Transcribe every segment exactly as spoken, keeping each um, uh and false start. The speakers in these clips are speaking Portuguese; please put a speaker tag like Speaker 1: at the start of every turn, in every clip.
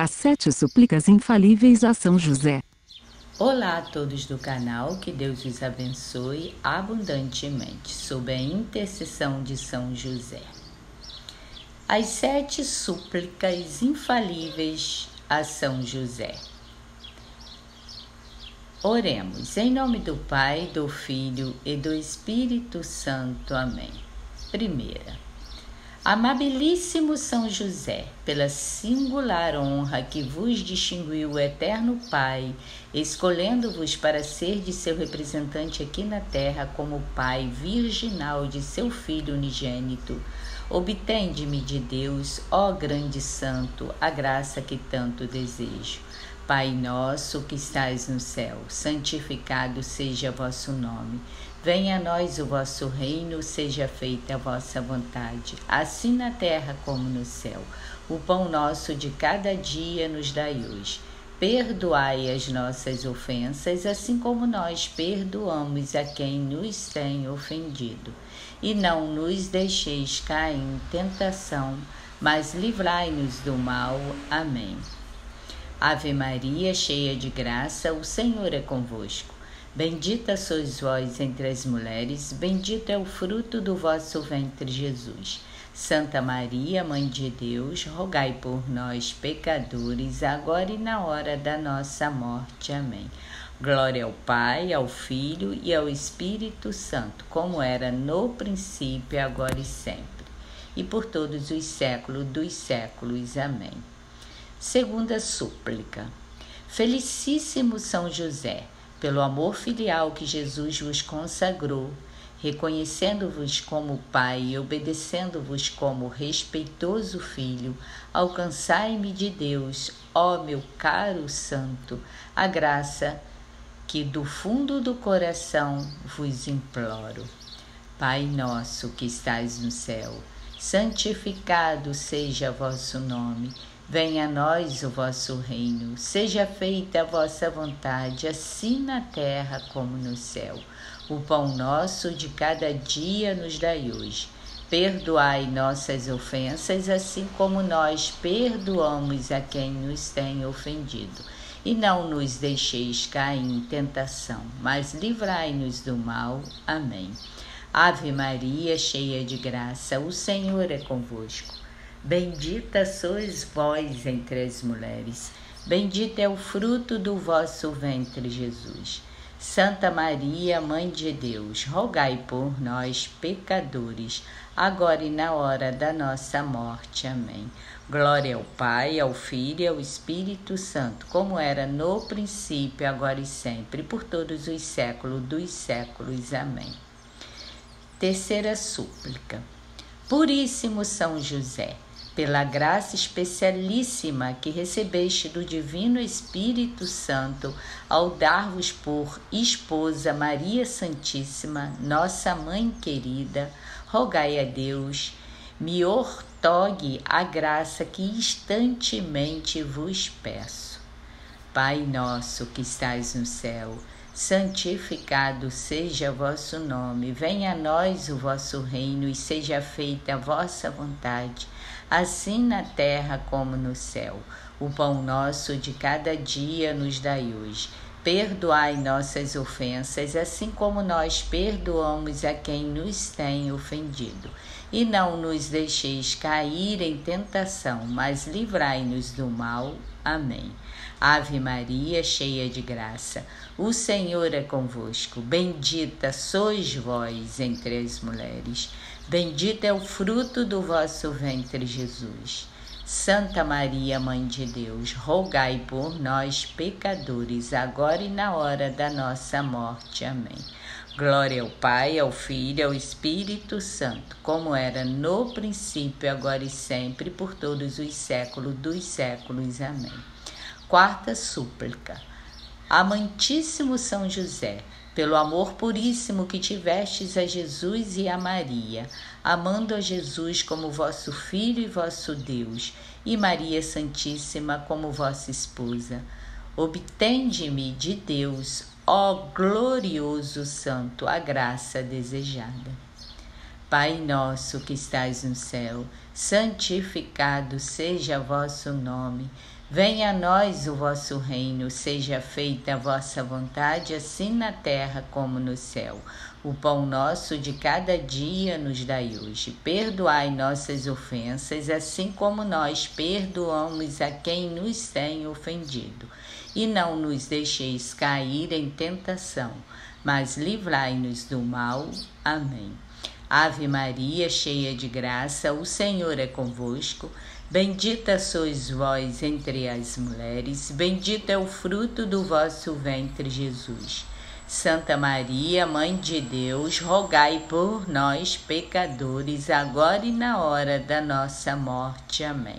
Speaker 1: As sete súplicas infalíveis a São José.
Speaker 2: Olá a todos do canal, que Deus os abençoe abundantemente, sob a intercessão de São José. As sete súplicas infalíveis a São José. Oremos, em nome do Pai, do Filho e do Espírito Santo. Amém. Primeira. Amabilíssimo São José, pela singular honra que vos distinguiu o Eterno Pai, escolhendo-vos para ser de seu representante aqui na terra como Pai virginal de seu Filho unigênito, obtende-me de Deus, ó grande Santo, a graça que tanto desejo. Pai nosso que estais no céu, santificado seja vosso nome. Venha a nós o vosso reino, seja feita a vossa vontade, assim na terra como no céu. O pão nosso de cada dia nos dai hoje. Perdoai as nossas ofensas, assim como nós perdoamos a quem nos tem ofendido. E não nos deixeis cair em tentação, mas livrai-nos do mal. Amém. Ave Maria, cheia de graça, o Senhor é convosco. Bendita sois vós entre as mulheres, bendito é o fruto do vosso ventre, Jesus. Santa Maria, Mãe de Deus, rogai por nós, pecadores, agora e na hora da nossa morte. Amém. Glória ao Pai, ao Filho e ao Espírito Santo, como era no princípio, agora e sempre, e por todos os séculos dos séculos. Amém. Segunda súplica. Felicíssimo São José, pelo amor filial que Jesus vos consagrou, reconhecendo-vos como Pai e obedecendo-vos como respeitoso Filho, alcançai-me de Deus, ó meu caro Santo, a graça que do fundo do coração vos imploro. Pai nosso que estais no céu, santificado seja vosso nome. Venha a nós o vosso reino, seja feita a vossa vontade, assim na terra como no céu. O pão nosso de cada dia nos dai hoje. Perdoai nossas ofensas, assim como nós perdoamos a quem nos tem ofendido. E não nos deixeis cair em tentação, mas livrai-nos do mal. Amém. Ave Maria, cheia de graça, o Senhor é convosco. Bendita sois vós entre as mulheres, bendito é o fruto do vosso ventre, Jesus. Santa Maria, Mãe de Deus, rogai por nós, pecadores, agora e na hora da nossa morte. Amém. Glória ao Pai, ao Filho e ao Espírito Santo, como era no princípio, agora e sempre, por todos os séculos dos séculos. Amém. Terceira súplica. Puríssimo São José, pela graça especialíssima que recebeste do Divino Espírito Santo, ao dar-vos por esposa Maria Santíssima, nossa Mãe querida, rogai a Deus, me outorgue a graça que instantemente vos peço. Pai nosso que estais no céu, santificado seja vosso nome, venha a nós o vosso reino e seja feita a vossa vontade, assim na terra como no céu. O pão nosso de cada dia nos dai hoje. Perdoai nossas ofensas, assim como nós perdoamos a quem nos tem ofendido. E não nos deixeis cair em tentação, mas livrai-nos do mal. Amém. Ave Maria, cheia de graça, o Senhor é convosco. Bendita sois vós entre as mulheres. Bendito é o fruto do vosso ventre, Jesus. Santa Maria, Mãe de Deus, rogai por nós, pecadores, agora e na hora da nossa morte. Amém. Glória ao Pai, ao Filho e ao Espírito Santo, como era no princípio, agora e sempre, por todos os séculos dos séculos. Amém. Quarta súplica. Amantíssimo São José, pelo amor puríssimo que tivestes a Jesus e a Maria, amando a Jesus como vosso Filho e vosso Deus, e Maria Santíssima como vossa esposa, obtende-me de Deus, ó glorioso Santo, a graça desejada. Pai nosso que estais no céu, santificado seja vosso nome. Venha a nós o vosso reino, seja feita a vossa vontade, assim na terra como no céu. O pão nosso de cada dia nos dai hoje. Perdoai nossas ofensas, assim como nós perdoamos a quem nos tem ofendido. E não nos deixeis cair em tentação, mas livrai-nos do mal. Amém. Ave Maria, cheia de graça, o Senhor é convosco. Bendita sois vós entre as mulheres, bendito é o fruto do vosso ventre, Jesus. Santa Maria, Mãe de Deus, rogai por nós, pecadores, agora e na hora da nossa morte. Amém.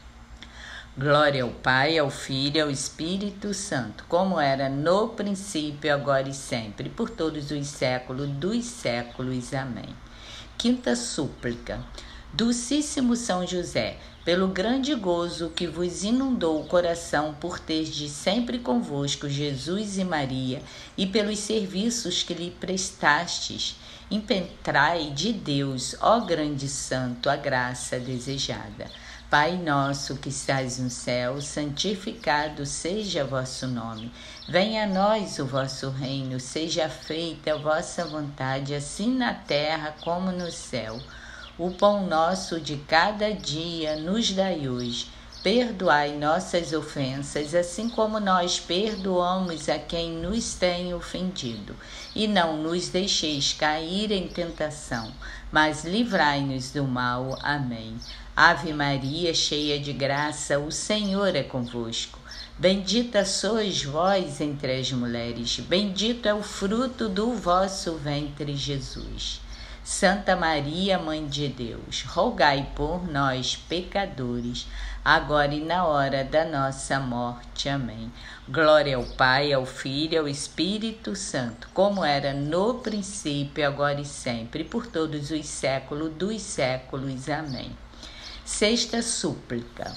Speaker 2: Glória ao Pai, ao Filho e ao Espírito Santo, como era no princípio, agora e sempre, por todos os séculos dos séculos. Amém. Quinta súplica. Dulcíssimo São José, pelo grande gozo que vos inundou o coração por terdes sempre convosco Jesus e Maria, e pelos serviços que lhe prestastes, impetrai de Deus, ó grande santo, a graça desejada. Pai nosso que estais no céu, santificado seja vosso nome. Venha a nós o vosso reino, seja feita a vossa vontade, assim na terra como no céu. O pão nosso de cada dia nos dai hoje. Perdoai nossas ofensas, assim como nós perdoamos a quem nos tem ofendido. E não nos deixeis cair em tentação, mas livrai-nos do mal. Amém. Ave Maria, cheia de graça, o Senhor é convosco. Bendita sois vós entre as mulheres, bendito é o fruto do vosso ventre, Jesus. Santa Maria, Mãe de Deus, rogai por nós, pecadores, agora e na hora da nossa morte. Amém. Glória ao Pai, ao Filho e ao Espírito Santo, como era no princípio, agora e sempre, por todos os séculos dos séculos. Amém. Sexta súplica.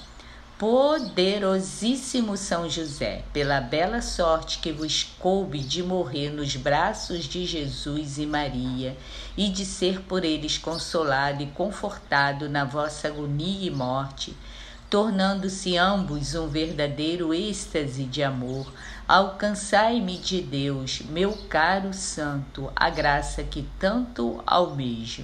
Speaker 2: Poderosíssimo São José, pela bela sorte que vos coube de morrer nos braços de Jesus e Maria e de ser por eles consolado e confortado na vossa agonia e morte, tornando-se ambos um verdadeiro êxtase de amor, alcançai-me de Deus, meu caro santo, a graça que tanto almejo.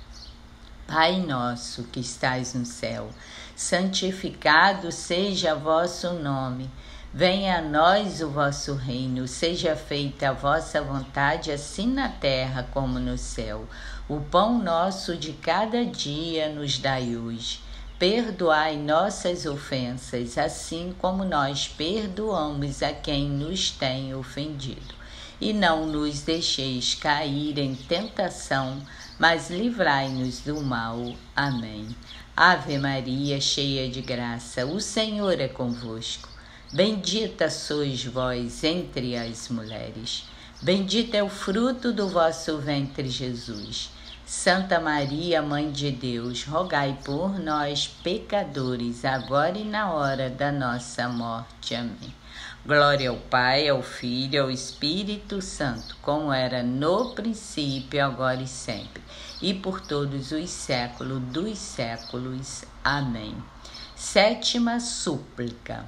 Speaker 2: Pai nosso que estais no céu, santificado seja vosso nome. Venha a nós o vosso reino, seja feita a vossa vontade, assim na terra como no céu. O pão nosso de cada dia nos dai hoje. Perdoai nossas ofensas, assim como nós perdoamos a quem nos tem ofendido. E não nos deixeis cair em tentação, mas livrai-nos do mal. Amém. Ave Maria, cheia de graça, o Senhor é convosco. Bendita sois vós entre as mulheres. Bendito é o fruto do vosso ventre, Jesus. Santa Maria, Mãe de Deus, rogai por nós, pecadores, agora e na hora da nossa morte. Amém. Glória ao Pai, ao Filho e ao Espírito Santo, como era no princípio, agora e sempre, e por todos os séculos dos séculos. Amém. Sétima súplica.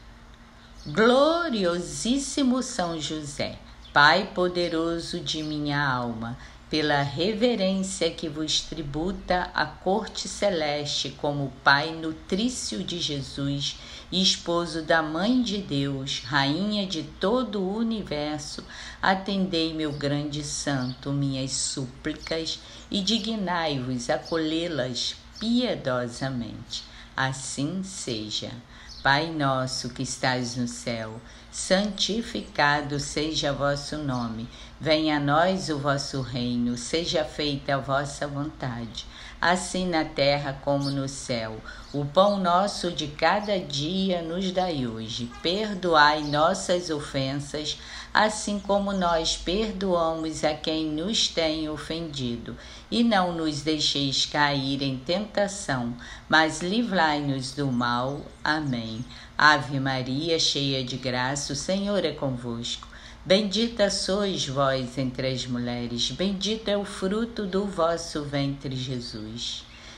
Speaker 2: Gloriosíssimo São José, Pai poderoso de minha alma, pela reverência que vos tributa a corte celeste como Pai nutrício de Jesus e esposo da Mãe de Deus, Rainha de todo o universo, atendei, meu grande santo, minhas súplicas e dignai-vos acolhê-las piedosamente. Assim seja. Pai nosso que estais no céu, santificado seja vosso nome. Venha a nós o vosso reino, seja feita a vossa vontade, assim na terra como no céu. O pão nosso de cada dia nos dai hoje. Perdoai nossas ofensas, assim como nós perdoamos a quem nos tem ofendido. E não nos deixeis cair em tentação, mas livrai-nos do mal. Amém. Ave Maria, cheia de graça, o Senhor é convosco. Bendita sois vós entre as mulheres, bendito é o fruto do vosso ventre, Jesus.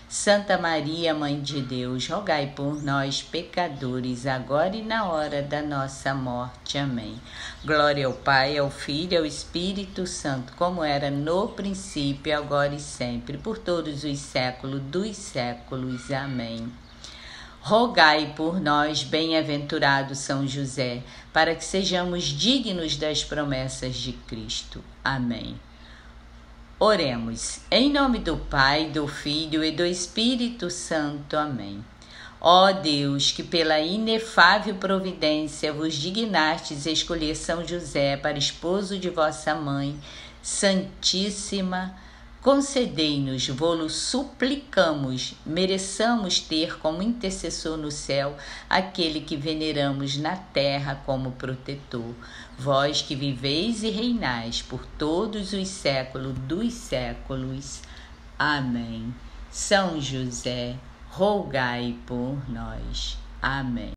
Speaker 2: Santa Maria, Mãe de Deus, rogai por nós, pecadores, agora e na hora da nossa morte. Amém. Glória ao Pai, ao Filho e ao Espírito Santo, como era no princípio, agora e sempre, por todos os séculos dos séculos. Amém. Rogai por nós, bem-aventurado São José, para que sejamos dignos das promessas de Cristo. Amém. Oremos. Em nome do Pai, do Filho e do Espírito Santo. Amém. Ó Deus, que pela inefável providência vos dignastes escolher São José para esposo de vossa mãe, Santíssima, concedei-nos, vô-lo suplicamos, mereçamos ter como intercessor no céu aquele que veneramos na terra como protetor. Vós que viveis e reinais por todos os séculos dos séculos. Amém. São José, rogai por nós. Amém.